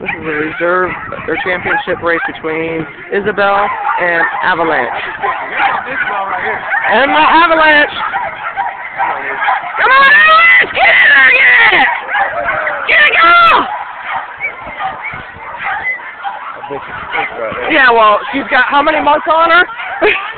This is a reserve or championship race between Isabelle and Avalanche. And my Avalanche! Come on, Avalanche! Get in there, get it! Get it, go! Yeah, well, she's got how many months on her?